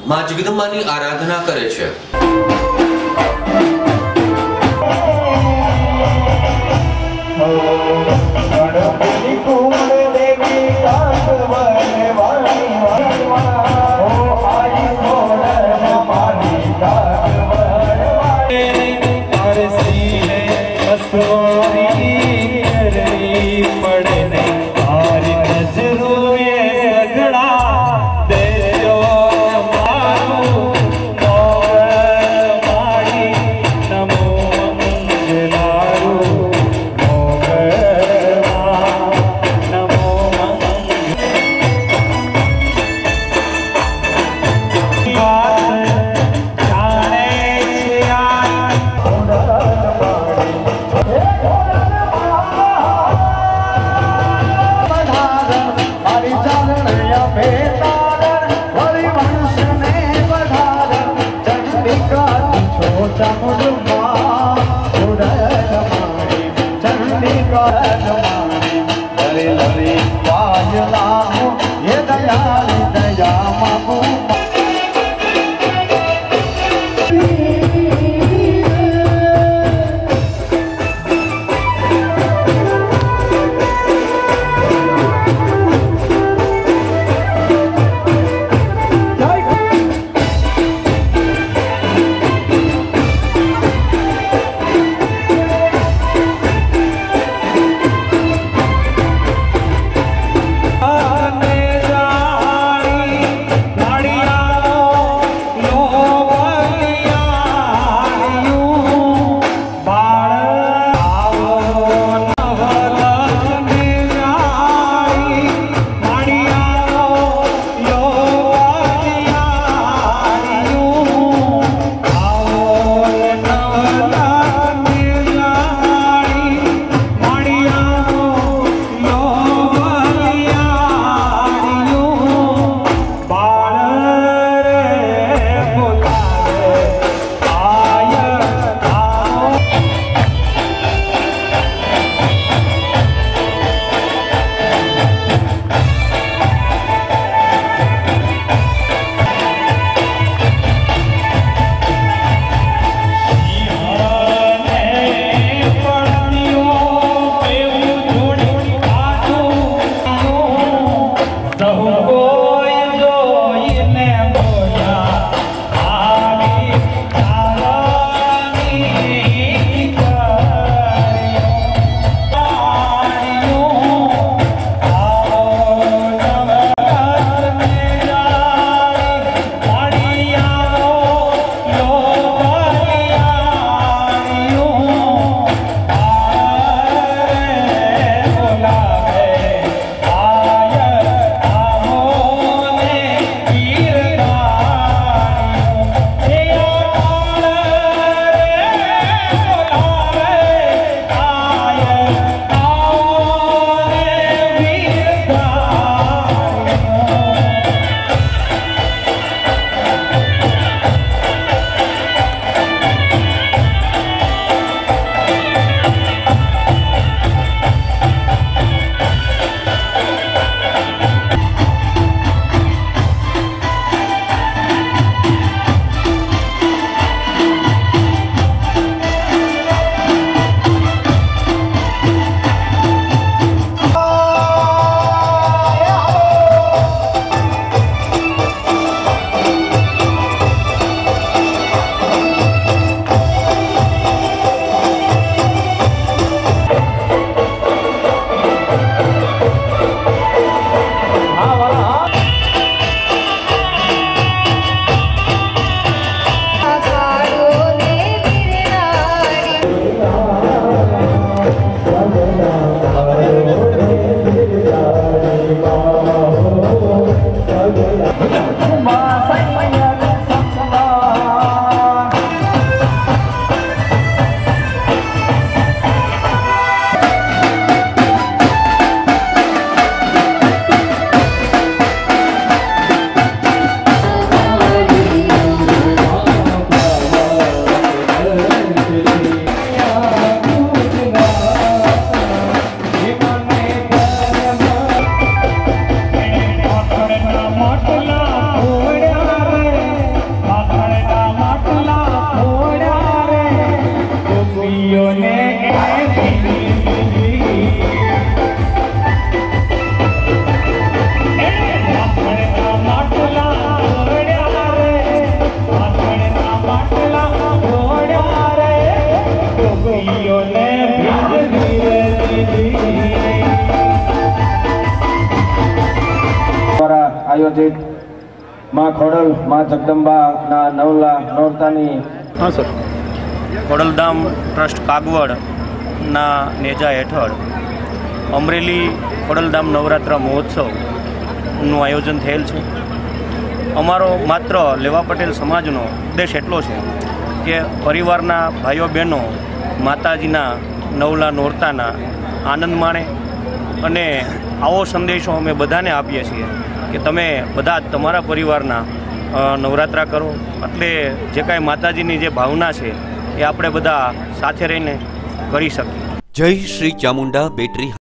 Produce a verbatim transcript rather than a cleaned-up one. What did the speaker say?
માં જગદંબાની આરાધના કરે છે। આયોજિત માં ખોડલ માં જગદંબાના નવલા નોરતાની હા સર ખોડલધામ ટ્રસ્ટ કાગવડના નેજા હેઠળ અમરેલી ખોડલધામ નવરાત્ર મહોત્સવનું આયોજન થયેલ છે. અમારો માત્ર લેવા પટેલ સમાજનો ઉદ્દેશ એટલો છે કે પરિવારના ભાઈઓ બહેનો માતાજીના નવલા નોરતાના આનંદ માણે અને આવો સંદેશો અમે બધાને આપીએ છીએ કે તમે બધા તમારા પરિવારના નવરાત્રા કરો, એટલે જે કાંઈ માતાજીની જે ભાવના છે એ આપણે બધા સાથે રહીને કરી શકીએ. જય શ્રી ચામુંડા બેટરી